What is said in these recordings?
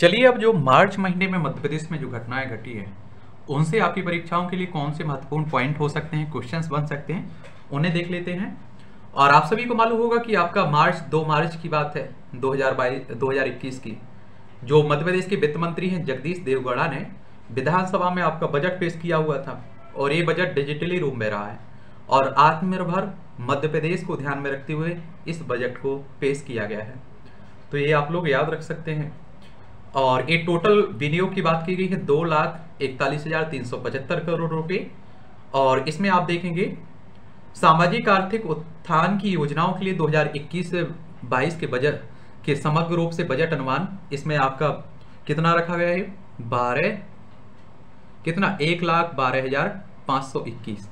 चलिए, अब जो मार्च महीने में मध्य प्रदेश में जो घटनाएं घटी हैं उनसे आपकी परीक्षाओं के लिए कौन से महत्वपूर्ण पॉइंट हो सकते हैं, क्वेश्चंस बन सकते हैं, उन्हें देख लेते हैं। और आप सभी को मालूम होगा कि आपका 2 मार्च की बात है 2021 की, जो मध्य प्रदेश के वित्त मंत्री हैं जगदीश देवगौड़ा ने विधानसभा में आपका बजट पेश किया हुआ था। और ये बजट डिजिटली रूप में रहा है और आत्मनिर्भर मध्य प्रदेश को ध्यान में रखते हुए इस बजट को पेश किया गया है। तो ये आप लोग याद रख सकते हैं। और ये टोटल विनियोग की बात की गई है 2,41,375 करोड़ रुपए। और इसमें आप देखेंगे सामाजिक आर्थिक उत्थान की योजनाओं के लिए 2021 से 22 के बजट के समग्र रूप से बजट अनुमान इसमें आपका कितना रखा गया है? 1,12,521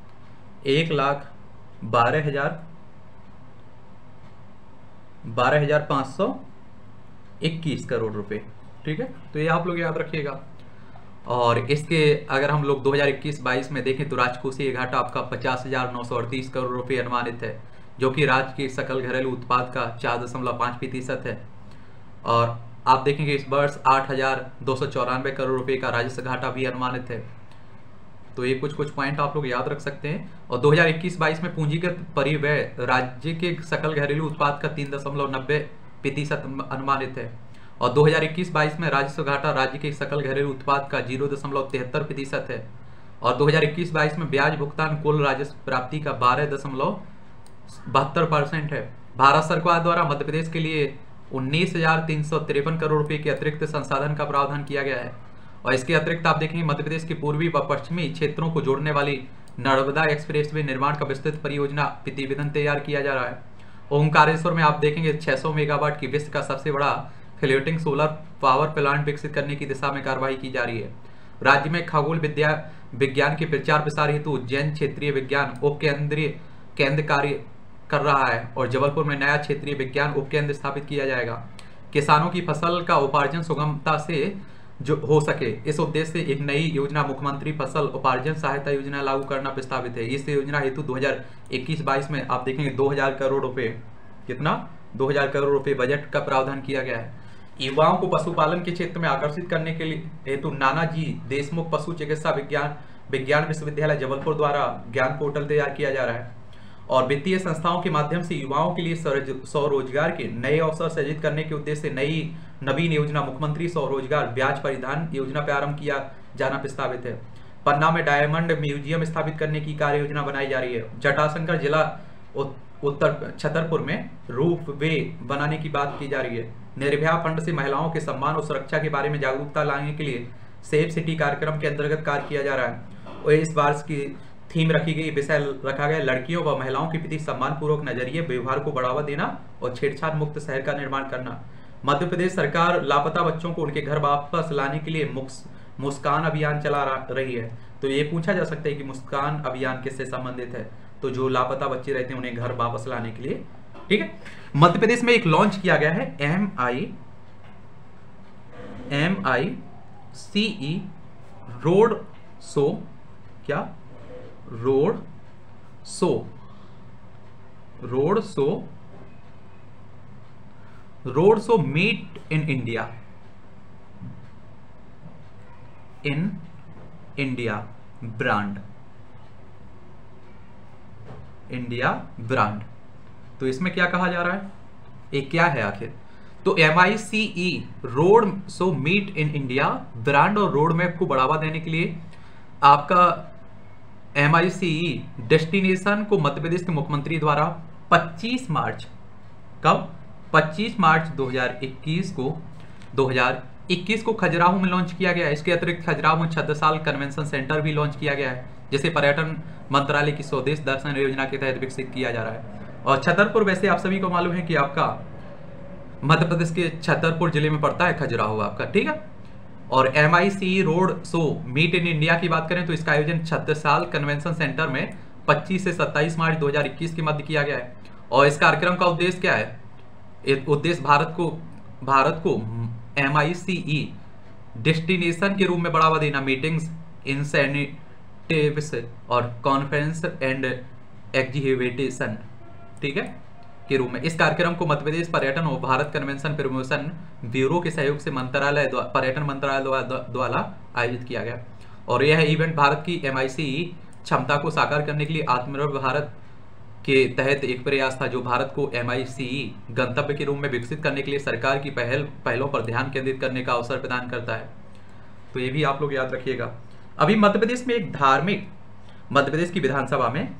1,12,521 करोड़ रुपए। ठीक है, तो ये आप लोग याद रखिएगा। और इसके अगर हम लोग 2021-22 में देखें तो राजकोषीय घाटा आपका 50,938 करोड़ रुपए अनुमानित है, जो कि राज्य के सकल घरेलू उत्पाद का 4.5% है। और आप देखेंगे इस वर्ष 8,294 करोड़ रुपए का राजस्व घाटा भी अनुमानित है। तो ये कुछ पॉइंट आप लोग याद रख सकते हैं। और 2021-22 में पूंजीगत परिव्यय राज्य के सकल घरेलू उत्पाद का 3.90% अनुमानित है। और 2021-22 में राजस्व घाटा राज्य के सकल घरेलू उत्पाद का 0.73% है। और 2021-22 में ब्याज भुगतान कुल राजस्व प्राप्ति का 12.72% है। भारत सरकार द्वारा मध्य प्रदेश के लिए 19,353 करोड़ रुपए के अतिरिक्त संसाधन का प्रावधान किया गया है। और इसके अतिरिक्त आप देखेंगे मध्य प्रदेश के पूर्वी व पश्चिमी क्षेत्रों को जोड़ने वाली नर्मदा एक्सप्रेसवे निर्माण का विस्तृत परियोजना प्रतिवेदन तैयार किया जा रहा है। ओंकारेश्वर में आप देखेंगे 600 मेगावाट की विश्व का सबसे बड़ा फ्लोटिंग सोलर पावर प्लांट विकसित करने की दिशा में कार्रवाई की जा रही है। राज्य में खगोल विज्ञान के प्रचार प्रसार हेतु उज्जैन क्षेत्रीय विज्ञान केंद्र कार्य कर रहा है और जबलपुर में नया क्षेत्रीय विज्ञान उपकेंद्र स्थापित किया जाएगा। किसानों की फसल का उपार्जन सुगमता से जो हो सके, इस उद्देश्य से एक नई योजना मुख्यमंत्री फसल उपार्जन सहायता योजना लागू करना प्रस्तावित है। इस योजना हेतु 2021-22 में आप देखेंगे 2,000 करोड़ रुपए, कितना? 2,000 करोड़ रुपए बजट का प्रावधान किया गया है। युवाओं को पशुपालन के क्षेत्र में आकर्षित करने के लिए हेतु नानाजी देशमुख पशु चिकित्सा विज्ञान विश्वविद्यालय जबलपुर द्वारा ज्ञान पोर्टल तैयार किया जा रहा है। और वित्तीय संस्थाओं के माध्यम से युवाओं के लिए स्वरोजगार के नए अवसर सृजित करने के उद्देश्य से नवीन योजना मुख्यमंत्री स्वरोजगार ब्याज परिधान योजना प्रारंभ किया जाना प्रस्तावित है। पन्ना में डायमंड म्यूजियम स्थापित करने की कार्य योजना बनाई जा रही है। जटाशंकर जिला उत्तर छतरपुर में रूफ वे बनाने की बात की जा रही है। निर्भया फंड से महिलाओं के सम्मान और सुरक्षा के बारे में जागरूकता लाने के लिए सेफ सिटी कार्यक्रम के अंतर्गत कार्य किया जा रहा है। और इस वर्ष की थीम रखी गई, विषय रखा गया लड़कियों व महिलाओं के प्रति सम्मानपूर्वक नजरिए व्यवहार को बढ़ावा देना और छेड़छाड़ मुक्त शहर का निर्माण करना। मध्य प्रदेश सरकार लापता बच्चों को उनके घर वापस लाने के लिए मुस्कान अभियान चला रही है। तो ये पूछा जा सकता है कि मुस्कान अभियान किससे संबंधित है? तो जो लापता बच्चे रहते हैं उन्हें घर वापस लाने के लिए। ठीक है, मध्य प्रदेश में एक लॉन्च किया गया है MICE रोड शो। क्या? Road show meet in India brand. तो इसमें क्या कहा जा रहा है, ये क्या है आखिर? तो MICE road show meet in India brand और रोड मैप को बढ़ावा देने के लिए आपका MICE डेस्टिनेशन को मध्य प्रदेश के मुख्यमंत्री द्वारा 25 मार्च 2021 को खजुराहो में लॉन्च किया गया है। इसके अतिरिक्त खजुराहो में छत्रसाल कन्वेंशन सेंटर भी लॉन्च किया गया है, जिसे पर्यटन मंत्रालय की स्वदेश दर्शन योजना के तहत विकसित किया जा रहा है। और छतरपुर, वैसे आप सभी को मालूम है कि आपका मध्य प्रदेश के छतरपुर जिले में पड़ता है खजुराहो आपका। ठीक है, और MICE road show meet in India की बात करें तो इसका आयोजन छत्रसाल कन्वेंशन सेंटर में 25 से 27 मार्च 2021 के मध्य किया गया है। और इस कार्यक्रम का उद्देश्य क्या है? उद्देश्य भारत को MICE डेस्टिनेशन के रूप में बढ़ावा देना, मीटिंग्स, इंसेंटिव्स और कॉन्फ्रेंस एंड एग्जीबिशन। ठीक है, के रूप में। इस कार्यक्रम को मध्य प्रदेश पर्यटन और भारत कन्वेंशन प्रमोशन ब्यूरो के सहयोग से पर्यटन मंत्रालय द्वारा आयोजित किया गया। और यह इवेंट भारत की MIC क्षमता को साकार करने के लिए आत्मनिर्भर भारत के तहत एक प्रयास था, जो भारत को MIC गंतव्य के रूप में विकसित करने के लिए सरकार की पहलों पर ध्यान केंद्रित करने का अवसर प्रदान करता है। तो ये भी आप लोग याद रखिएगा। अभी मध्य प्रदेश में एक मध्य प्रदेश की विधानसभा में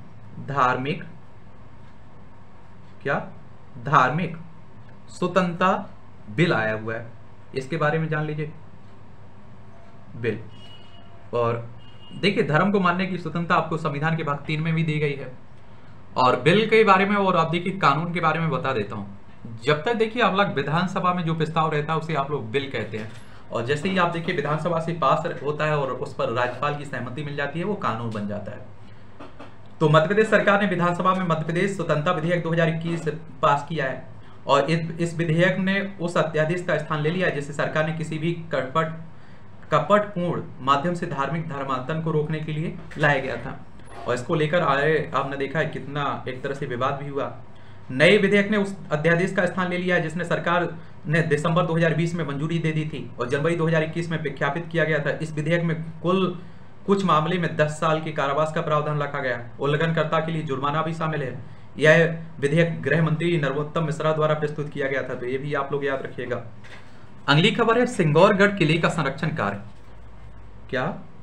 धार्मिक स्वतंत्रता बिल आया हुआ है, इसके बारे में जान लीजिए। बिल, और देखिए धर्म को मानने की स्वतंत्रता आपको संविधान के भाग 3 में भी दी गई है। और बिल के बारे में और आप देखिए कानून के बारे में बता देता हूं। जब तक देखिए आप लोग विधानसभा में जो प्रस्ताव रहता है उसे आप लोग बिल कहते हैं, और जैसे ही आप देखिए विधानसभा से पास होता है और उस पर राज्यपाल की सहमति मिल जाती है, वो कानून बन जाता है। तो मध्य प्रदेश सरकार ने विधानसभा में मध्य प्रदेश स्वतंत्रता विधेयक 2021 पास किया है, और इस विधेयक ने उस अध्यादेश का स्थान ले लिया है जिससे सरकार ने किसी भी कपटपूर्ण माध्यम से धार्मिक धर्मांतरण को रोकने के लिए लाया गया था। और इसको लेकर आपने देखा है कितना एक तरह से विवाद भी हुआ। नए विधेयक ने उस अध्यादेश का स्थान ले लिया है जिसने सरकार ने दिसंबर 2020 में मंजूरी दे दी थी और जनवरी 2021 में विज्ञापित किया गया था। इस विधेयक में कुछ मामले में 10 साल के कारावास का प्रावधान रखा गया। उल्लंघनकर्ता के लिए जुर्माना भी शामिल है। यह विधेयक गृह मंत्री नरोत्तम मिश्रा द्वारा प्रस्तुत किया गया था, तो ये भी आप लोग याद रखिएगा। अगली खबर है सिंगौरगढ़ किले का संरक्षण कार्य। क्या?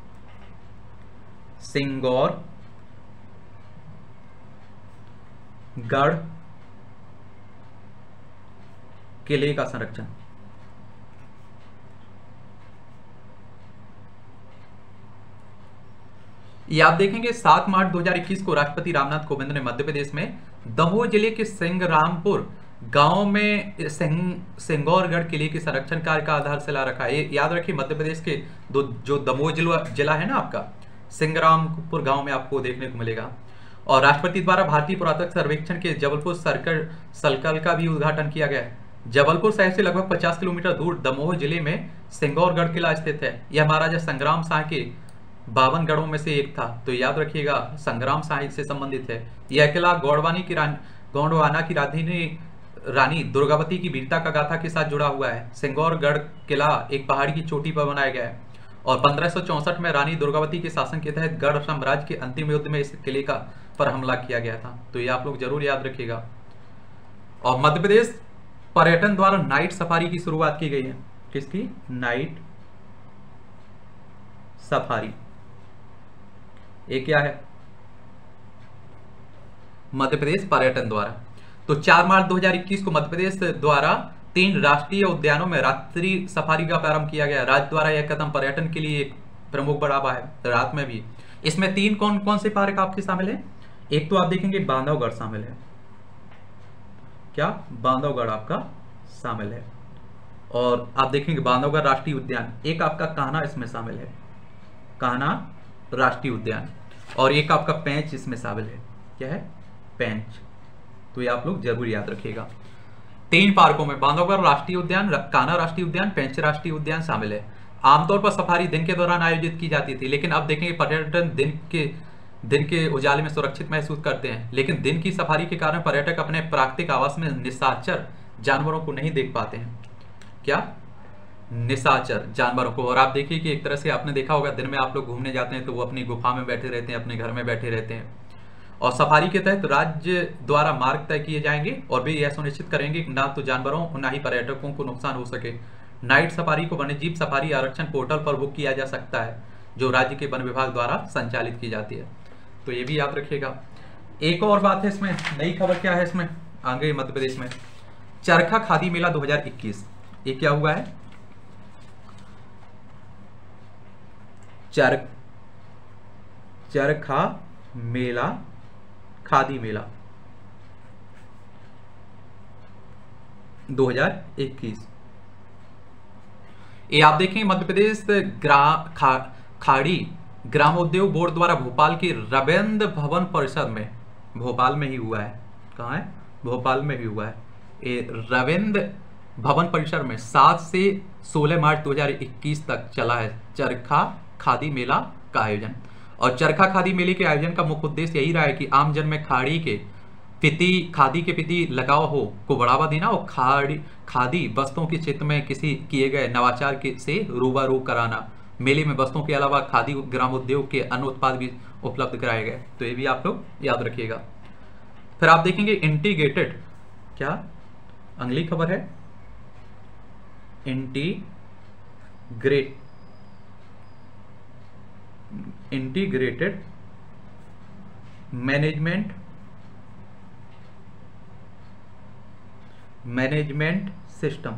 सिंगौरगढ़ किले का संरक्षण। ये आप देखेंगे 7 मार्च 2021 को राष्ट्रपति रामनाथ कोविंद ने मध्य प्रदेश में दमोह जिले के सिंगरामपुर गांव में सिंगौरगढ़ किले के संरक्षण कार्य का आधारशिला रखा। ये याद रखिए मध्य प्रदेश के जो दमोह जिला है ना आपका, सिंगरामपुर गांव में आपको देखने को मिलेगा। और राष्ट्रपति द्वारा भारतीय पुरातत्व सर्वेक्षण के जबलपुर सर्कल का भी उद्घाटन किया गया है। जबलपुर शहर से लगभग 50 किलोमीटर दूर दमोह जिले में सिंगौरगढ़ किला स्थित है। यह महाराजा संग्राम शाह के 52 गढ़ों में से एक था, तो याद रखिएगा संग्राम शाह से संबंधित है। यह किला गोंडवाना की रानी दुर्गावती की वीरता का गाथा के साथ जुड़ा हुआ है। सिंगौरगढ़ किला एक पहाड़ी की चोटी पर बनाया गया है और 1564 में रानी दुर्गावती के शासन के तहत गढ़ साम्राज्य के अंतिम युद्ध में इस किले पर हमला किया गया था, तो ये आप लोग जरूर याद रखिएगा। और मध्य प्रदेश पर्यटन द्वारा नाइट सफारी की शुरुआत की गई है। किसकी? Night safari. ये क्या है? मध्य प्रदेश पर्यटन द्वारा। तो 4 मार्च 2021 को मध्य प्रदेश द्वारा 3 राष्ट्रीय उद्यानों में रात्रि सफारी का प्रारंभ किया गया। राज्य द्वारा यह कदम पर्यटन के लिए एक प्रमुख बढ़ावा है, रात में भी। इसमें 3 कौन कौन से पार्क आपके शामिल है? एक तो आप देखेंगे बांधवगढ़ शामिल है। क्या? बांधवगढ़ आपका शामिल है। और आप देखेंगे बांधवगढ़ राष्ट्रीय उद्यान। एक आपका कान्हा इसमें शामिल है, कान्हा राष्ट्रीय उद्यान। और एक आपका पेंच इसमें शामिल है। क्या है? पेंच। तो ये आप लोग जरूर याद रखिएगा। 3 पार्कों में बांधवगढ़ राष्ट्रीय उद्यान, कान्हा राष्ट्रीय उद्यान, पेंच राष्ट्रीय उद्यान शामिल है। आमतौर पर सफारी दिन के दौरान आयोजित की जाती थी, लेकिन अब देखेंगे पर्यटन दिन के उजाले में सुरक्षित महसूस करते हैं। लेकिन दिन की सफारी के कारण पर्यटक अपने प्राकृतिक आवास में निशाचर जानवरों को नहीं देख पाते हैं। क्या? निशाचर जानवरों को। और आप देखिए कि एक तरह से आपने देखा होगा दिन में आप लोग घूमने जाते हैं तो वो अपनी गुफा में बैठे रहते हैं, अपने घर में बैठे रहते हैं। और सफारी के तहत राज्य द्वारा मार्ग तय किए जाएंगे और वे यह सुनिश्चित करेंगे कि ना तो जानवरों ना ही पर्यटकों को नुकसान हो सके। नाइट सफारी को वन्यजीव सफारी आरक्षण पोर्टल पर बुक किया जा सकता है, जो राज्य के वन विभाग द्वारा संचालित की जाती है। तो ये भी याद रखिएगा। एक और बात है इसमें, नई खबर क्या है इसमें आगे मध्य प्रदेश में? चरखा खादी मेला 2021। ये क्या हुआ है? चरखा मेला, खादी मेला 2021। ये आप देखें मध्य प्रदेश खाड़ी ग्रामोद्योग बोर्ड द्वारा भोपाल के रविंद्र भवन परिसर में, भोपाल में ही हुआ है। कहाँ है? भोपाल में ही हुआ है। ये रविंद्र भवन परिसर में 7 से 16 मार्च 2021 तक चला है चरखा खादी मेला का आयोजन। और चरखा खादी मेले के आयोजन का मुख्य उद्देश्य यही रहा है कि आमजन में खाड़ी के खादी के प्रति लगाव हो को बढ़ावा देना और खादी वस्तुओं के क्षेत्र में किसी किए गए नवाचार से रूबरू कराना। मेले में वस्तुओं के अलावा खादी ग्रामोद्योग के अन्य उत्पाद भी उपलब्ध कराए गए। तो ये भी आप लोग याद रखिएगा। फिर आप देखेंगे इंटीग्रेटेड, क्या अगली खबर है, इंटीग्रेटेड मैनेजमेंट सिस्टम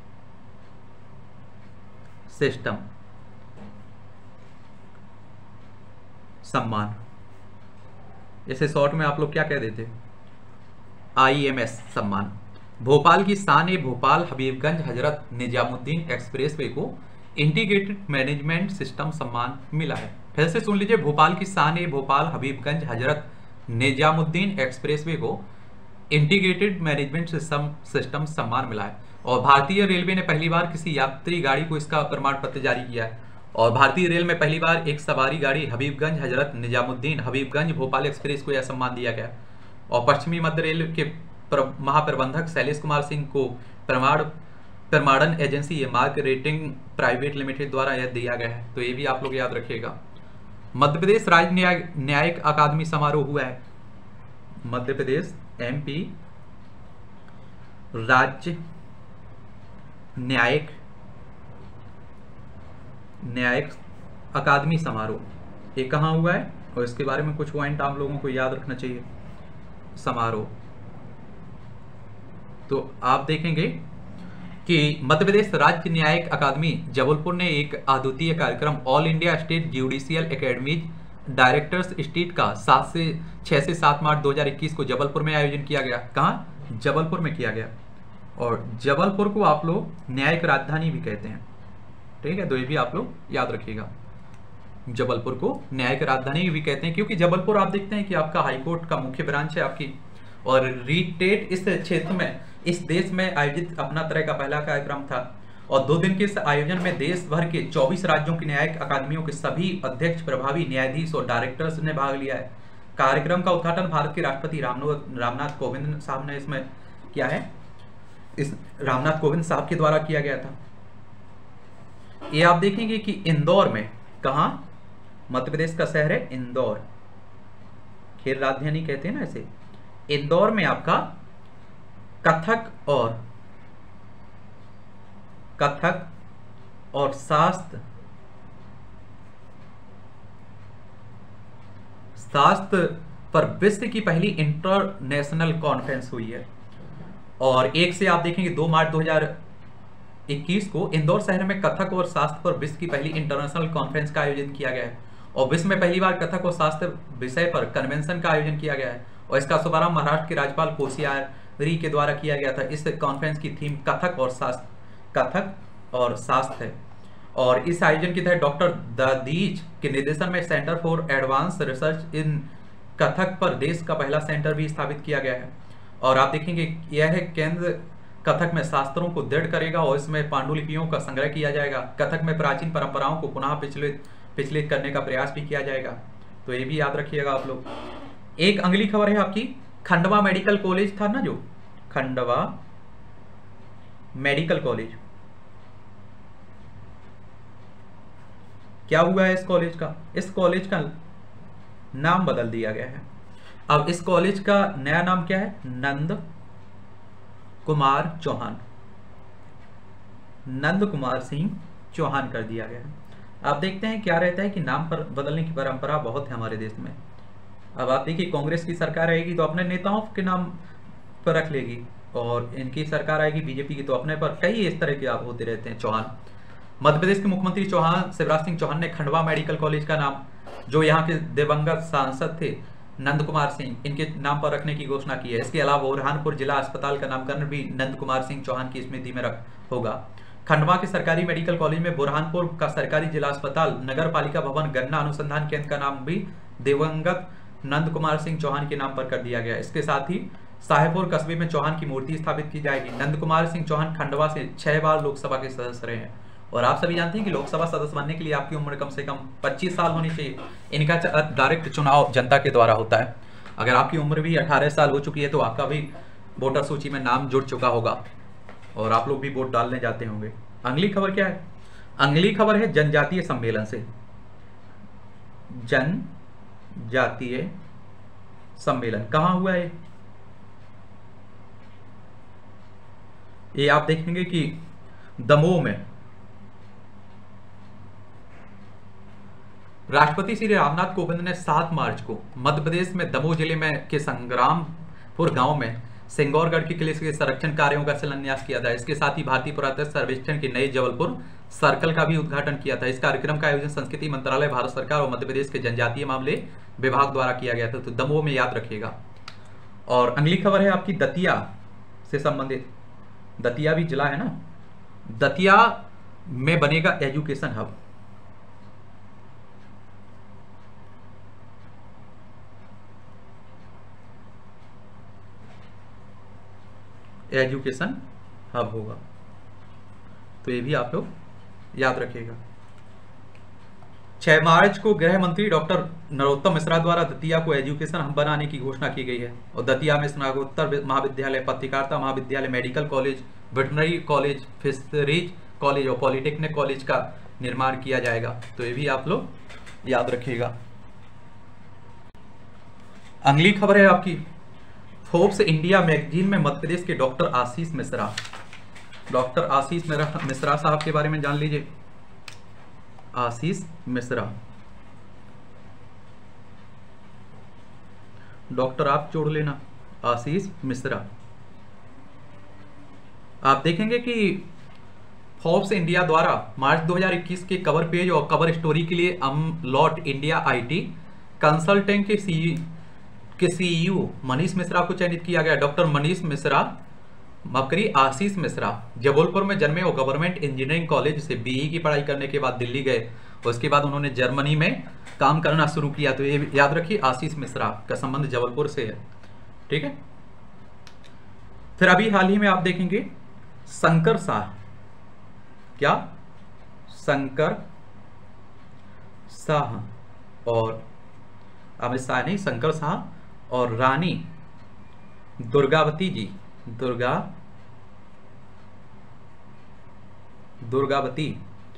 सम्मान, इसे शॉर्ट में आप लोग क्या कह देते, IMS सम्मान। भोपाल की शान ए भोपाल हबीबगंज हजरत निजामुद्दीन एक्सप्रेसवे को इंटीग्रेटेड मैनेजमेंट सिस्टम सम्मान मिला है। फिर से सुन लीजिए, भोपाल की शान ए भोपाल हबीबगंज हजरत निजामुद्दीन एक्सप्रेसवे को इंटीग्रेटेड मैनेजमेंट सिस्टम सम्मान मिला है। और भारतीय रेलवे ने पहली बार किसी यात्री गाड़ी को इसका प्रमाण पत्र जारी किया है। और भारतीय रेल में पहली बार एक सवारी गाड़ी हबीबगंज हजरत निजामुद्दीन हबीबगंज भोपाल एक्सप्रेस को यह सम्मान दिया गया। और पश्चिमी मध्य रेल के महाप्रबंधक शैलेश कुमार सिंह को प्रमाणन एजेंसी ये मार्क रेटिंग प्राइवेट लिमिटेड द्वारा यह दिया गया है। तो ये भी आप लोग याद रखिएगा। मध्य प्रदेश राज्य न्यायिक अकादमी समारोह हुआ है। मध्य प्रदेश MP राज्य न्यायिक अकादमी समारोह, ये कहाँ हुआ है और इसके बारे में कुछ पॉइंट आप लोगों को याद रखना चाहिए। समारोह, तो आप देखेंगे कि मध्य प्रदेश राज्य न्यायिक अकादमी जबलपुर ने एक अद्वितीय कार्यक्रम all India state judicial academies directors street का 6 से 7 मार्च 2021 को जबलपुर में आयोजन किया गया। कहाँ? जबलपुर में किया गया। और जबलपुर को आप लोग न्यायिक राजधानी भी कहते हैं, ठीक है, तो ये भी आप लोग याद रखिएगा। जबलपुर को न्यायिक राजधानी भी कहते हैं क्योंकि जबलपुर आप देखते हैं कि आपका हाईकोर्ट का मुख्य ब्रांच है आपकी। और रीटेट इस क्षेत्र में, इस देश में आयोजित अपना तरह का पहला कार्यक्रम था। और 2 दिन के इस आयोजन में देश भर के 24 राज्यों की न्यायिक अकादमियों के सभी अध्यक्ष, प्रभावी न्यायाधीश और डायरेक्टर्स ने भाग लिया है। कार्यक्रम का उद्घाटन भारत के राष्ट्रपति रामनाथ कोविंद साहब ने इसमें किया है, इस रामनाथ कोविंद साहब के द्वारा किया गया था। ये आप देखेंगे कि इंदौर में, कहाँ? मध्य प्रदेश का शहर है इंदौर, खेल राजधानी कहते हैं ना इसे। इंदौर में आपका कथक और शास्त्र पर विश्व की पहली इंटरनेशनल कॉन्फ्रेंस हुई है। और 1 से आप देखेंगे 2 मार्च 2021 को इंदौर शहर में कथक और शास्त्र पर विश्व की पहली इंटरनेशनल कॉन्फ्रेंस का आयोजन किया गया है। और विश्व में पहली बार कथक और शास्त्र विषय पर कन्वेंशन का आयोजन किया गया है। और इसका शुभारंभ महाराष्ट्र के राज्यपाल कोश्यारी के द्वारा किया गया था। इस कॉन्फ्रेंस की थीम कथक और शास्त्र है। और इस आयोजन के तहत डॉक्टर ददीज के निर्देशन में centre for advance research in Kathak पर देश का पहला सेंटर भी स्थापित किया गया है। और आप देखेंगे यह केंद्र कथक में शास्त्रों को दृढ़ करेगा और इसमें पांडुलिपियों का संग्रह किया जाएगा। कथक में प्राचीन परंपराओं को पुनः पिछलित करने का प्रयास भी किया जाएगा। तो ये भी याद रखिएगा आप लोग। एक अगली खबर है आपकी, खंडवा मेडिकल कॉलेज था ना, जो खंडवा मेडिकल कॉलेज, क्या हुआ है इस कॉलेज का? इस कॉलेज का नाम बदल दिया गया है। अब इस कॉलेज का नया नाम क्या है? नंद कुमार सिंह चौहान कर दिया गया है। आप देखते हैं क्या रहता है कि नाम पर बदलने की परंपरा बहुत है हमारे देश में। अब आप देखिए, कांग्रेस की सरकार आएगी तो अपने नेताओं के नाम पर रख लेगी, और इनकी सरकार आएगी बीजेपी की तो अपने पर, कई इस तरह के आप होते रहते हैं। चौहान, मध्य प्रदेश के मुख्यमंत्री शिवराज सिंह चौहान ने खंडवा मेडिकल कॉलेज का नाम, जो यहाँ के दिवंगत सांसद थे नंद कुमार सिंह, इनके नाम पर रखने की घोषणा की है। इसके अलावा बुरहानपुर जिला अस्पताल का नामकरण भी नंद कुमार सिंह चौहान की स्मृति में होगा। खंडवा के सरकारी मेडिकल कॉलेज में बुरहानपुर का सरकारी जिला अस्पताल, नगर पालिका भवन, गन्ना अनुसंधान केंद्र का नाम भी दिवंगत नंद कुमार सिंह चौहान के नाम पर कर दिया गया। इसके साथ ही साहेबपुर कस्बे में चौहान की मूर्ति स्थापित की जाएगी। नंद कुमार सिंह चौहान खंडवा से 6 बार लोकसभा के सदस्य रहे हैं। और आप सभी जानते हैं कि लोकसभा सदस्य बनने के लिए आपकी उम्र कम से कम 25 साल होनी चाहिए। इनका डायरेक्ट चुनाव जनता के द्वारा होता है। अगर आपकी उम्र भी 18 साल हो चुकी है तो आपका भी वोटर सूची में नाम जुड़ चुका होगा और आप लोग भी वोट डालने जाते होंगे। अगली खबर क्या है? अगली खबर है जनजातीय सम्मेलन से। जनजातीय सम्मेलन कहाँ हुआ है? ये आप देखेंगे कि दमोह में। राष्ट्रपति श्री रामनाथ कोविंद ने 7 मार्च को मध्य प्रदेश में दमोह जिले में के संग्रामपुर गांव में सिंगौरगढ़ के किले के संरक्षण कार्यों का शिलान्यास किया था। इसके साथ ही भारतीय पुरातत्व सर्वेक्षण के नए जबलपुर सर्कल का भी उद्घाटन किया था। इस कार्यक्रम का आयोजन संस्कृति मंत्रालय, भारत सरकार और मध्य प्रदेश के जनजातीय मामले विभाग द्वारा किया गया था। तो दमोह में याद रखिएगा। और अगली खबर है आपकी दतिया से संबंधित। दतिया भी जिला है ना। दतिया में बनेगा एजुकेशन हब। एजुकेशन हब होगा, तो ये भी आप लोग याद रखिएगा। 6 मार्च को गृह मंत्री डॉक्टर नरोत्तम मिश्रा द्वारा दतिया को एजुकेशन हब बनाने की घोषणा की गई है और दतिया में स्नातकोत्तर महाविद्यालय, पत्रकारिता महाविद्यालय, medical college, veterinary college, fisheries college और पॉलिटेक्निक कॉलेज का निर्माण किया जाएगा। तो ये भी आप लोग याद रखिएगा। अगली खबर है आपकी फोर्ब्स इंडिया मैगजीन में मध्य प्रदेश के डॉक्टर आशीष मिश्रा। डॉक्टर आशीष मिश्रा साहब के बारे में जान लीजिए। आशीष मिश्रा, डॉक्टर आप जोड़ लेना, आशीष मिश्रा। आप देखेंगे कि फोर्ब्स इंडिया द्वारा मार्च 2021 के कवर पेज और कवर स्टोरी के लिए अमलॉट इंडिया आईटी कंसल्टेंट के सीईओ मनीष मिश्रा को चयनित किया गया। डॉक्टर मनीष मिश्रा मकरी आशीष मिश्रा जबलपुर में जन्मे और गवर्नमेंट इंजीनियरिंग कॉलेज से बीई की पढ़ाई करने के बाद दिल्ली गए। उसके बाद उन्होंने जर्मनी में काम करना शुरू किया। तो ये याद रखिए, आशीष मिश्रा का संबंध जबलपुर से है। ठीक है। फिर अभी हाल ही में आप देखेंगे शंकर शाह, क्या शंकर शाह और अमित शाह नहीं, शंकर शाह और रानी दुर्गावती जी, दुर्गावती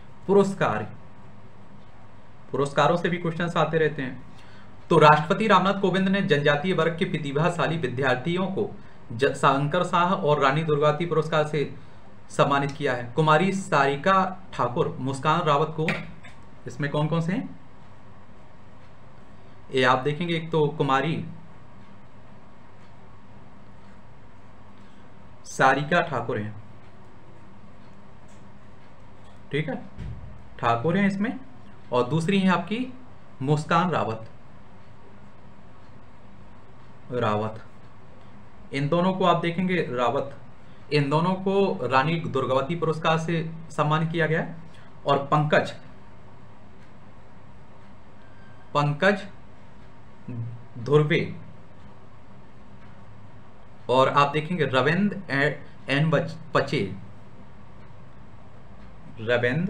पुरस्कारों से भी क्वेश्चंस आते रहते हैं। तो राष्ट्रपति रामनाथ कोविंद ने जनजातीय वर्ग के प्रतिभाशाली विद्यार्थियों को शंकर शाह और रानी दुर्गावती पुरस्कार से सम्मानित किया है। कुमारी सारिका ठाकुर, मुस्कान रावत को, इसमें कौन कौन से हैं ये आप देखेंगे। एक तो कुमारी सारिका ठाकुर हैं, ठीक है, ठाकुर हैं इसमें, और दूसरी है आपकी मुस्कान रावत। इन दोनों को आप देखेंगे रावत, इन दोनों को रानी दुर्गावती पुरस्कार से सम्मानित किया गया है। और पंकज धुर्वे और आप देखेंगे रविंद्र एन पचे, रविंद्र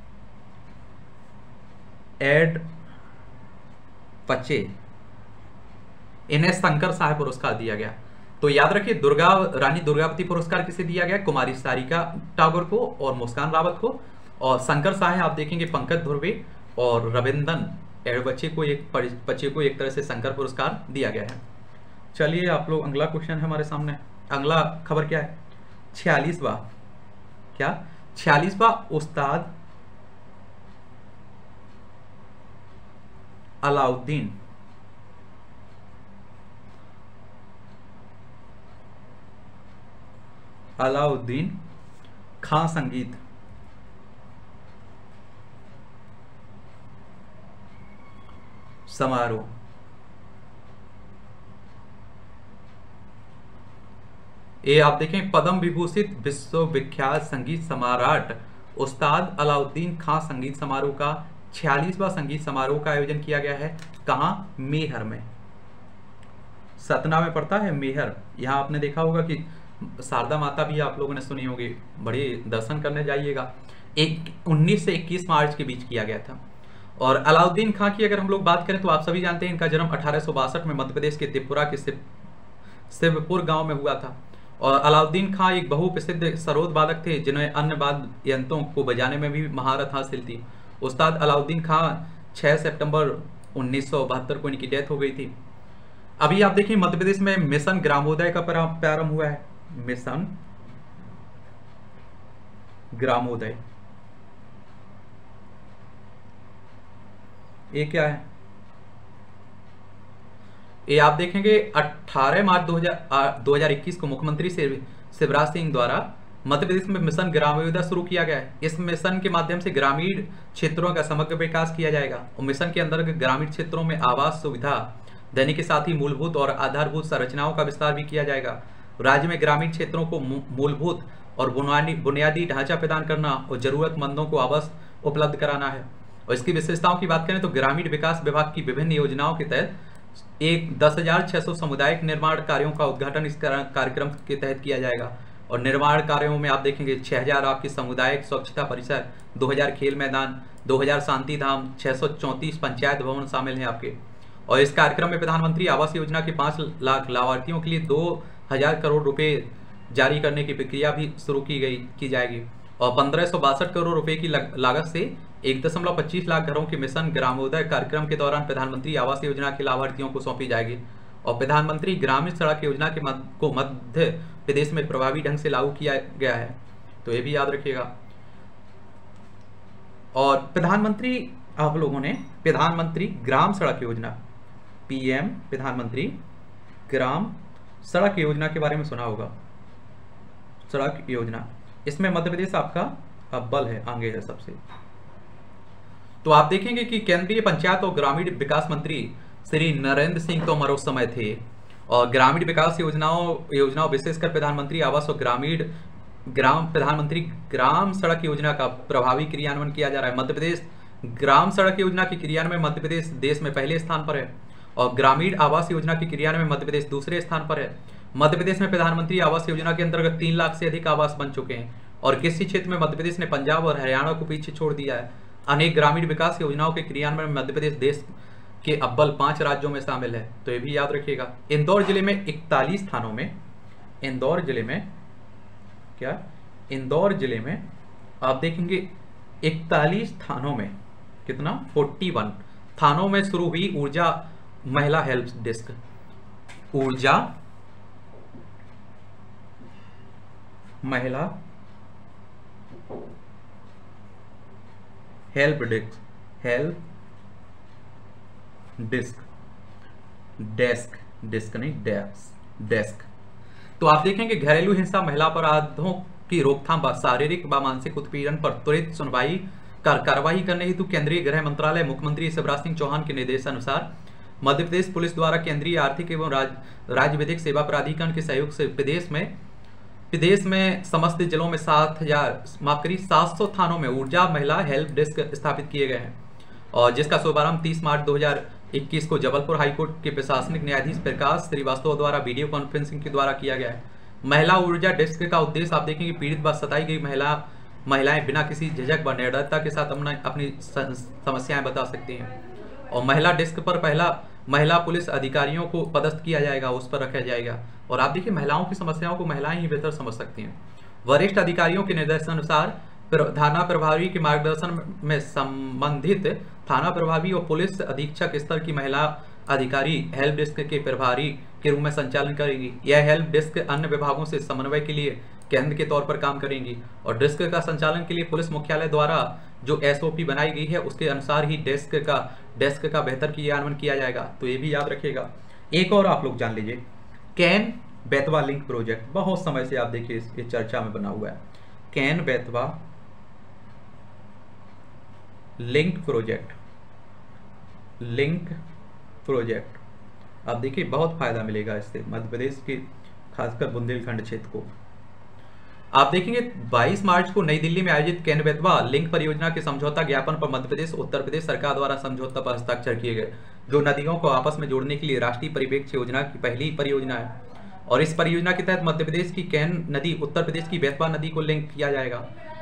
एड पचे, इन्हें शंकर शाह पुरस्कार दिया गया। तो याद रखिए, रानी दुर्गावती पुरस्कार किसे दिया गया? कुमारी सारिका ठाकुर को और मुस्कान रावत को। और शंकर शाह आप देखेंगे पंकज धुर्वे और रविंदन एड पचे को एक तरह से शंकर पुरस्कार दिया गया है। चलिए आप लोग, अगला क्वेश्चन है हमारे सामने। अगला खबर क्या है? 46वां उस्ताद अलाउद्दीन खां संगीत समारोह ये आप देखें, पद्म विभूषित विश्वविख्यात संगीत सम्राट उस्ताद अलाउद्दीन खां संगीत समारोह का 46वां संगीत समारोह का आयोजन किया गया है। कहाँ? मेहर में, सतना में पड़ता है मेहर। यहाँ आपने देखा होगा कि शारदा माता भी आप लोगों ने सुनी होगी, बड़े दर्शन करने जाइएगा। 19 से 21 मार्च के बीच किया गया था। और अलाउद्दीन खां की अगर हम लोग बात करें तो आप सभी जानते हैं इनका जन्म 1862 में मध्य प्रदेश के त्रिपुरा के शिवपुर गांव में हुआ था। और अलाउद्दीन खां एक बहुप्रसिद्ध सरोद वादक थे जिन्हें अन्य वाद्य यंत्रों को बजाने में भी महारत हासिल थी। उस्ताद अलाउद्दीन खां 6 सितंबर 1972 को इनकी डेथ हो गई थी। अभी आप देखिए मध्य प्रदेश में मिशन ग्रामोदय का प्रारंभ हुआ है। मिशन ग्रामोदय ये क्या है? ये आप देखेंगे 18 मार्च 2021 को मुख्यमंत्री शिवराज सिंह द्वारा मध्य प्रदेश में मिशन ग्रामोदय शुरू किया गया है। इस मिशन के माध्यम से ग्रामीण क्षेत्रों का समग्र विकास किया जाएगा और मिशन के अंतर्गत ग्रामीण क्षेत्रों में आवास सुविधा देने के साथ ही मूलभूत और आधारभूत संरचनाओं का विस्तार भी किया जाएगा। राज्य में ग्रामीण क्षेत्रों को मूलभूत और बुनियादी ढांचा प्रदान करना और जरूरतमंदों को आवास उपलब्ध कराना है। और इसकी विशेषताओं की बात करें तो ग्रामीण विकास विभाग की विभिन्न योजनाओं के तहत एक 10,600 सामुदायिक निर्माण कार्यों का उद्घाटन इस कार्यक्रम के तहत किया जाएगा। और निर्माण कार्यों में आप देखेंगे 6,000 आपकी सामुदायिक स्वच्छता परिसर, 2,000 खेल मैदान, 2,000 शांति धाम, 634 पंचायत भवन शामिल हैं आपके। और इस कार्यक्रम में प्रधानमंत्री आवास योजना के 5 लाख लाभार्थियों के लिए 2,000 करोड़ रुपए जारी करने की प्रक्रिया भी शुरू की जाएगी। और 1562 करोड़ रुपए की लागत से 1.25 लाख घरों के मिशन ग्रामोदय कार्यक्रम के दौरान प्रधानमंत्री आवास योजना के लाभार्थियों को सौंपी जाएगी। और प्रधानमंत्री ग्रामीण सड़क योजना को मध्य प्रदेश में प्रभावी ढंग से लागू किया गया है, तो ये भी याद रखिएगा। और प्रधानमंत्री आप लोगों ने प्रधानमंत्री ग्राम सड़क योजना PM प्रधानमंत्री ग्राम सड़क योजना के बारे में सुना होगा। सड़क योजना इसमें मध्य प्रदेश आपका अव्वल है, आगे है सबसे। तो आप देखेंगे कि केंद्रीय पंचायत और ग्रामीण विकास मंत्री श्री नरेंद्र सिंह तोमर उस समय थे। और ग्रामीण विकास योजनाओं विशेषकर प्रधानमंत्री आवास और प्रधानमंत्री ग्राम सड़क योजना का प्रभावी क्रियान्वयन किया जा रहा है। मध्य प्रदेश ग्राम सड़क योजना के क्रियान्वयन में मध्य प्रदेश देश में पहले स्थान पर है और ग्रामीण आवास योजना के क्रियान्वयन में मध्य प्रदेश दूसरे स्थान पर है। मध्य प्रदेश में प्रधानमंत्री आवास योजना के अंतर्गत 3 लाख से अधिक आवास बन चुके हैं और कृषि क्षेत्र में मध्य प्रदेश ने पंजाब और हरियाणा को पीछे छोड़ दिया है। अनेक ग्रामीण विकास योजनाओं के क्रियान्वयन में मध्य प्रदेश देश के अव्वल 5 राज्यों में शामिल है, तो ये भी याद रखिएगा। इंदौर जिले में 41 थानों में, इंदौर जिले में आप देखेंगे 41 थानों में कितना 41 थानों में शुरू हुई ऊर्जा महिला हेल्प डेस्क। ऊर्जा महिला हेल्प डेस्क। तो आप देखेंगे घरेलू हिंसा, महिला अपराधों की रोकथाम व शारीरिक व मानसिक उत्पीड़न पर त्वरित सुनवाई कार्रवाई करने हेतु केंद्रीय गृह मंत्रालय मुख्यमंत्री शिवराज सिंह चौहान के निर्देशानुसार मध्य प्रदेश पुलिस द्वारा केंद्रीय आर्थिक एवं राज्य विधिक सेवा प्राधिकरण के सहयोग से प्रदेश में समस्त जिलों में 700 थानों में ऊर्जा महिला हेल्प डेस्क स्थापित किए गए हैं। और जिसका शुभारंभ 30 मार्च 2021 को जबलपुर हाईकोर्ट के प्रशासनिक न्यायाधीश प्रकाश श्रीवास्तव द्वारा वीडियो कॉन्फ्रेंसिंग के द्वारा किया गया है। महिला ऊर्जा डेस्क का उद्देश्य आप देखेंगे पीड़ित व सताई गई महिलाएं बिना किसी झिझक व निर्दयता के साथ अपनी समस्याएं बता सकती हैं। और महिला डेस्क पर पहला महिला पुलिस अधिकारियों को पदस्थ किया जाएगा, उस पर रखा जाएगा। और आप देखिए महिलाओं की समस्याओं को महिलाएं ही बेहतर समझ सकती हैं। वरिष्ठ अधिकारियों के निर्देशानुसार थाना प्रभारी के मार्गदर्शन में संबंधित थाना प्रभारी और पुलिस अधीक्षक स्तर की महिला अधिकारी हेल्प डेस्क के प्रभारी के रूप में संचालन करेगी। यह हेल्प डेस्क अन्य विभागों से समन्वय के लिए केंद्र के तौर पर काम करेंगी और डेस्क का संचालन के लिए पुलिस मुख्यालय द्वारा जो SOP बनाई गई है उसके अनुसार ही डेस्क का बेहतर क्रियान्वयन किया जाएगा, तो ये भी याद रखिएगा। एक और आप लोग जान लीजिए, कैन बेतवा लिंक प्रोजेक्ट बहुत समय से आप देखिए इस चर्चा में बना हुआ है। कैन बेतवा लिंक प्रोजेक्ट आप देखिए बहुत फायदा मिलेगा इससे मध्य प्रदेश के खासकर बुंदेलखंड क्षेत्र को। आप देखेंगे 22 मार्च को नई दिल्ली में आयोजित कैन बेतवा लिंक परियोजना के समझौता ज्ञापन पर मध्य प्रदेश उत्तर प्रदेश सरकार द्वारा समझौता पर हस्ताक्षर किए गए, जो नदियों को आपस में जोड़ने के लिए राष्ट्रीय परिप्रेक्ष्य योजना की पहली परियोजना है। और इस परियोजना के तहत मध्य प्रदेश की कैन नदी उत्तर प्रदेश की बेतवा नदी को लिंक किया जाएगा।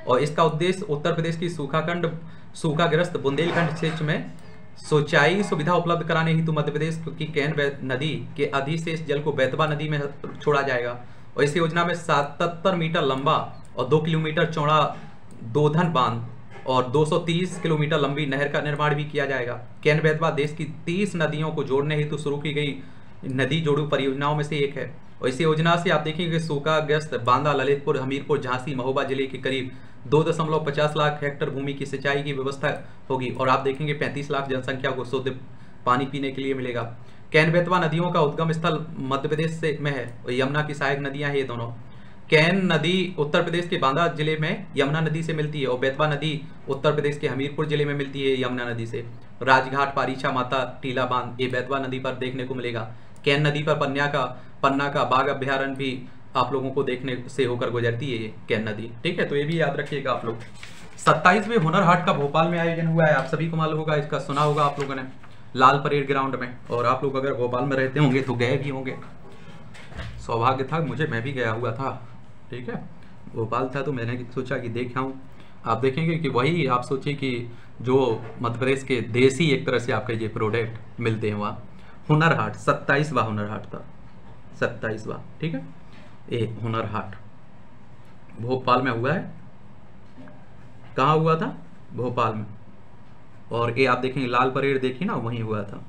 और इसका उद्देश्य उत्तर प्रदेश की सूखाग्रस्त बुंदेलखंड क्षेत्र में सिंचाई सुविधा उपलब्ध कराने हेतु मध्य प्रदेश की कैन नदी के अधिशेष जल को बेतवा नदी में छोड़ा जाएगा। और इस योजना में 77 मीटर लंबा और 2 किलोमीटर चौड़ा दोधन बांध और 230 किलोमीटर लंबी नहर का निर्माण भी किया जाएगा। कैन बेतवा देश की 30 नदियों को जोड़ने हेतु शुरू की गई नदी जोड़ू परियोजनाओं में से एक है। और इस योजना से आप देखेंगे सूखाग्रस्त बांदा, ललितपुर, हमीरपुर, झांसी, महोबा जिले के करीब 2.50 लाख हेक्टेयर भूमि की सिंचाई की व्यवस्था होगी। और आप देखेंगे 35 लाख जनसंख्या को शुद्ध पानी पीने के लिए मिलेगा। कैन बेतवा नदियों का उद्गम स्थल मध्य प्रदेश से में है और यमुना की सहायक नदियां हैं ये दोनों। कैन नदी उत्तर प्रदेश के बांदा जिले में यमुना नदी से मिलती है और बेतवा नदी उत्तर प्रदेश के हमीरपुर जिले में मिलती है यमुना नदी से। राजघाट, पारीछा माता, टीला बांध ये बेतवा नदी पर देखने को मिलेगा। कैन नदी पर पन्ना का बाघ अभ्यारण्य भी आप लोगों को देखने से होकर गुजरती है ये कैन नदी। ठीक है, तो ये भी याद रखिएगा आप लोग। 27वें हुनर हाट का भोपाल में आयोजन हुआ है। आप सभी को मालूम होगा, इसका सुना होगा आप लोगों ने, लाल परेड ग्राउंड में। और आप लोग अगर भोपाल में रहते होंगे तो गए भी होंगे। सौभाग्य था मुझे, मैं भी गया हुआ था। ठीक है, भोपाल था तो मैंने सोचा कि देख आऊँ। आप देखेंगे कि वही आप सोचिए कि जो मध्य प्रदेश के देसी एक तरह से आपके ये प्रोडक्ट मिलते हैं वहाँ। हुनर हाट 27वां हुनर हाट था, 27वां। ठीक है, ये हुनर हाट भोपाल में हुआ है। कहाँ हुआ था? भोपाल में। और ये आप देखेंगे लाल परेड देखिए ना, वहीं हुआ था।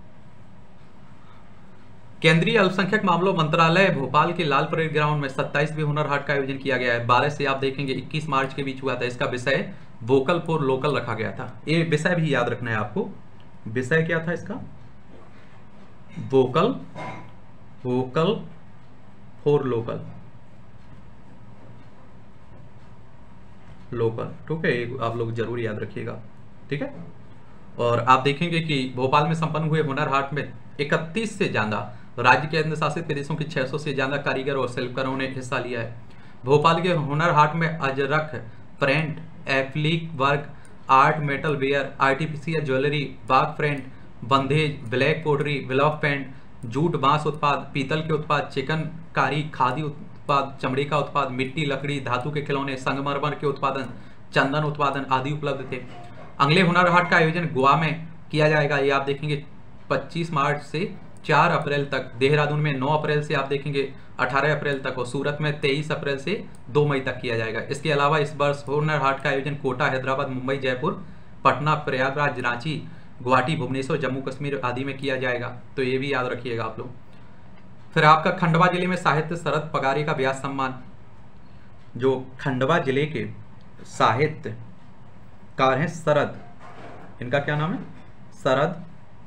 केंद्रीय अल्पसंख्यक मामलों मंत्रालय भोपाल के लाल परेड ग्राउंड में 27वें हुनर हाट का आयोजन किया गया है। 12 से आप देखेंगे 21 मार्च के बीच हुआ था। इसका विषय वोकल फॉर लोकल रखा गया था। ये विषय भी याद रखना है आपको। विषय क्या था इसका? Vocal for local. ठीक है, आप लोग जरूर याद रखिएगा। ठीक है, और आप देखेंगे कि भोपाल में संपन्न हुए हुनर हाट में 31 से ज्यादा राज्य केंद्र शासित प्रदेशों के 600 से ज्यादा कारीगर और शिल्पकारों ने हिस्सा लिया है। भोपाल के हुनर हाट में Ajrak, print, acrylic work, art, metal ware, artificial jewellery, Bagh फ्रेंड, bandhej, black pottery, block paint, jute बांस उत्पाद, पीतल के उत्पाद, चिकनकारी, खादी उत्पाद, चमड़े का उत्पाद, मिट्टी, लकड़ी, धातु के खिलौने, संगमरमर के उत्पादन, चंदन उत्पादन आदि उपलब्ध थे। अगले हुनर हाट का आयोजन गोवा में किया जाएगा। ये आप देखेंगे 25 मार्च से 4 अप्रैल तक। देहरादून में 9 अप्रैल से आप देखेंगे 18 अप्रैल तक और सूरत में 23 अप्रैल से 2 मई तक किया जाएगा। इसके अलावा इस वर्ष हुनर हाट का आयोजन कोटा, हैदराबाद, मुंबई, जयपुर, पटना, प्रयागराज, रांची, गुवाहाटी, भुवनेश्वर, जम्मू कश्मीर आदि में किया जाएगा। तो ये भी याद रखिएगा आप लोग। फिर आपका खंडवा जिले में साहित्य शरद पगारे का व्यास सम्मान। जो खंडवा जिले के साहित्यकार हैं शरद, इनका क्या नाम है? शरद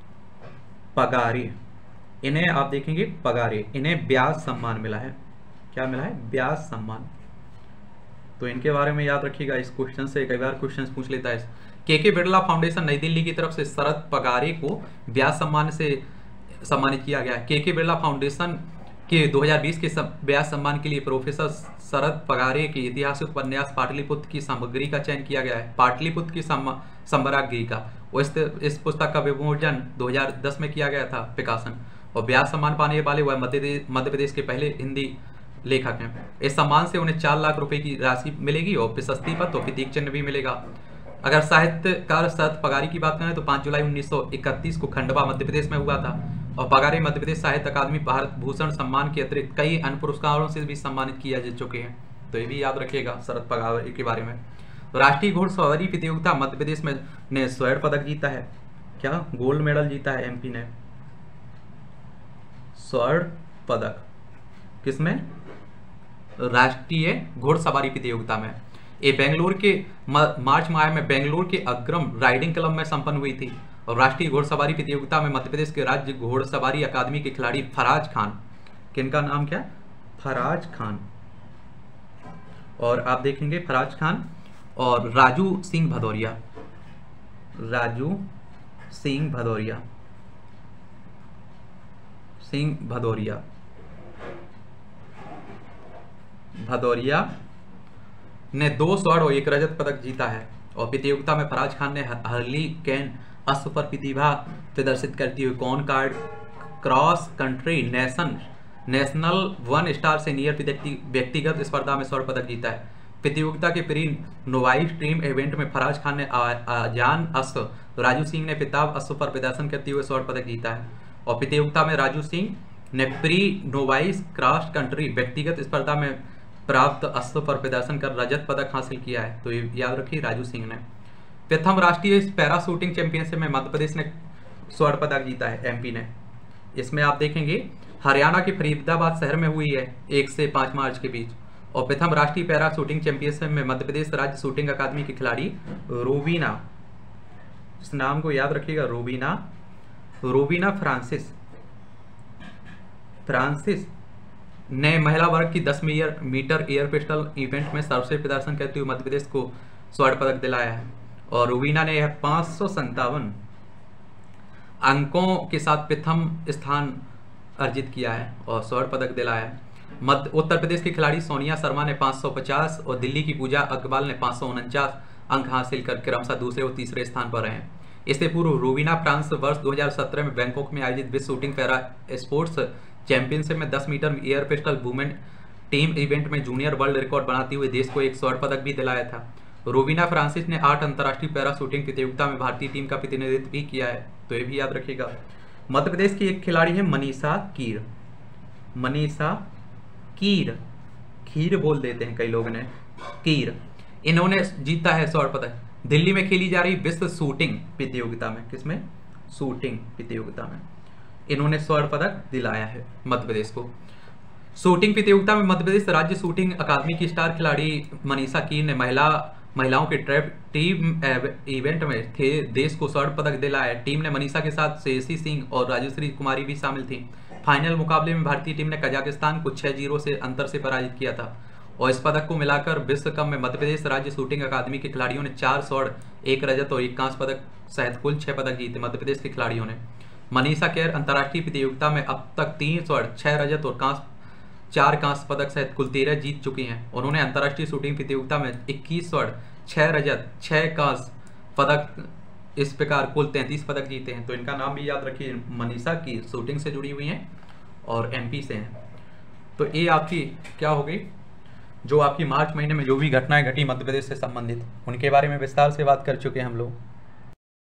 पगारे। इन्हें आप देखेंगे पगारे, इन्हें व्यास सम्मान मिला है। क्या मिला है? व्यास सम्मान। तो इनके बारे में याद रखिएगा। इस क्वेश्चन से कई बार क्वेश्चन पूछ लेता है। के बिरला फाउंडेशन नई दिल्ली की तरफ से शरद पगारे को व्यास सम्मान से सम्मानित किया गया है। के बिरला फाउंडेशन के 2020 के व्यास सम्मान के लिए प्रोफेसर शरद पगारे के ऐतिहासिक उपन्यास पाटलिपुत्र की सामग्री का चयन किया गया है। पाटलिपुत्र की संबराग्री का इस पुस्तक का विमोचन 2010 में किया गया था प्रकाशन। और व्यास सम्मान पाने वाले वह मध्य प्रदेश के पहले हिंदी लेखक हैं। इस सम्मान से उन्हें 4 लाख रुपए की राशि मिलेगी और प्रशस्ति पत्र और प्रतीक चिन्ह भी मिलेगा। अगर साहित्यकार शरद पगारे की बात करें तो 5 जुलाई 1931 को खंडवा मध्य प्रदेश में हुआ था। और पगारे मध्य प्रदेश साहित्य अकादमी भारत भूषण सम्मान के अतिरिक्त कई अन्य पुरस्कारों से भी सम्मानित किया जा चुके हैं। तो ये भी याद रखिएगा शरद पगारे के बारे में। राष्ट्रीय घोड़सवारी प्रतियोगिता मध्य प्रदेश में ने स्वर्ण पदक जीता है। क्या? गोल्ड मेडल जीता है एमपी ने। स्वर्ण पदक किसमें? राष्ट्रीय घोड़सवारी प्रतियोगिता में। ये बेंगलुरु के मार्च माह में बेंगलुरु के अग्रम राइडिंग क्लब में संपन्न हुई थी। और राष्ट्रीय घोड़सवारी प्रतियोगिता में मध्य प्रदेश के राज्य घोड़सवारी अकादमी के खिलाड़ी फराज खान, किनका नाम क्या? फराज खान। और आप देखेंगे फराज खान और राजू सिंह भदौरिया। राजू सिंह भदौरिया, भदौरिया ने 2 स्वर्ण और 1 रजत पदक जीता है। और प्रतियोगिता में फराज खान ने हर्ली कैन अश्व पर प्रतिभा प्रदर्शित करती हुई कौन card cross country national 1 star senior व्यक्तिगत स्पर्धा में स्वर्ण पदक जीता है। प्रतियोगिता के प्री नोवाइस टीम इवेंट में फराज खान ने आजान अश्व तो राजू सिंह ने पिताब अश्व पर प्रदर्शन करते हुए स्वर्ण पदक जीता है। और प्रतियोगिता में राजू सिंह ने प्री नोवाइस क्रॉस कंट्री व्यक्तिगत स्पर्धा में प्राप्त अश्व पर प्रदर्शन कर रजत पदक हासिल किया है। तो ये याद रखिए, राजू सिंह ने। प्रथम राष्ट्रीय पैरा शूटिंग चैंपियनशिप में मध्य प्रदेश ने स्वर्ण पदक जीता है, एमपी ने। इसमें आप देखेंगे हरियाणा के फरीदाबाद शहर में हुई है 1 से 5 मार्च के बीच। और प्रथम राष्ट्रीय पैरा शूटिंग चैंपियनशिप में मध्य प्रदेश राज्य शूटिंग अकादमी की खिलाड़ी रोबीना, इस नाम को याद रखिएगा, रोबीना फ्रांसिस ने महिला वर्ग की 10 मीटर एयर पिस्टल इवेंट में सर्वश्रेष्ठ प्रदर्शन करते हुए मध्य प्रदेश को स्वर्ण पदक दिलाया है। और रुबीना ने 557 अंकों के साथ प्रथम स्थान अर्जित किया है और स्वर्ण पदक दिलाया है। उत्तर प्रदेश की खिलाड़ी सोनिया शर्मा ने 550 और दिल्ली की पूजा अकबाल ने 549 अंक हासिल कर क्रमशः दूसरे और तीसरे स्थान पर रहे हैं। इससे पूर्व रुबीना फ्रांस वर्ष 2017 में बैंकॉक में आयोजित विश्व शूटिंग पैरा स्पोर्ट्स चैंपियनशिप में 10 metre air pistol women team event में जूनियर वर्ल्ड रिकॉर्ड बनाते हुए देश को एक स्वर्ण पदक भी दिलाया था। रुबीना फ्रांसिस ने 8 अंतर्राष्ट्रीय पैरा शूटिंग प्रतियोगिता में भारतीय टीम का प्रतिनिधित्व भी किया है, तो ये भी याद रखिएगा। मध्य प्रदेश की एक खिलाड़ी है मनीषा कीर बोल देते हैं कई लोगों ने, कीर। इन्होंने जीता है स्वर्ण पदक दिल्ली में खेली जा रही विश्व शूटिंग प्रतियोगिता में। किसमें? शूटिंग प्रतियोगिता में इन्होंने स्वर्ण पदक दिलाया है मध्य प्रदेश को। शूटिंग प्रतियोगिता में मध्य प्रदेश राज्य शूटिंग अकादमी की स्टार खिलाड़ी मनीषा कीर ने महिलाओं के ट्रैप टीम इवेंट में देश को स्वर्ण पदक दिलाया है। टीम ने मनीषा के साथ शेषी सिंह और राजश्री कुमारी भी शामिल थी। फाइनल मुकाबले में भारतीय टीम ने कजाकिस्तान को 6-0 से अंतर से पराजित किया था। और इस पदक को मिलाकर विश्व कप में मध्य प्रदेश राज्य शूटिंग अकादमी के खिलाड़ियों ने 4 स्वर्ण, 1 रजत और 1 कांस्य पदक सहित कुल 6 पदक जीते मध्य प्रदेश के खिलाड़ियों ने। मनीषा कीर अंतर्राष्ट्रीय प्रतियोगिता में अब तक 3 स्वर्ण, 6 रजत और 4 कांस्य पदक सहित कुल 13 जीत चुकी हैं। उन्होंने अंतर्राष्ट्रीय शूटिंग प्रतियोगिता में 21 स्वर्ण, 6 रजत, 6 कांस्य पदक, इस प्रकार कुल 33 पदक जीते हैं। तो इनका नाम भी याद रखिए, मनीषा कीर शूटिंग से जुड़ी हुई हैं और एमपी से हैं। तो ये आपकी क्या हो गई, जो आपकी मार्च महीने में जो भी घटनाएं घटी मध्य प्रदेश से संबंधित, उनके बारे में विस्तार से बात कर चुके हैं हम लोग।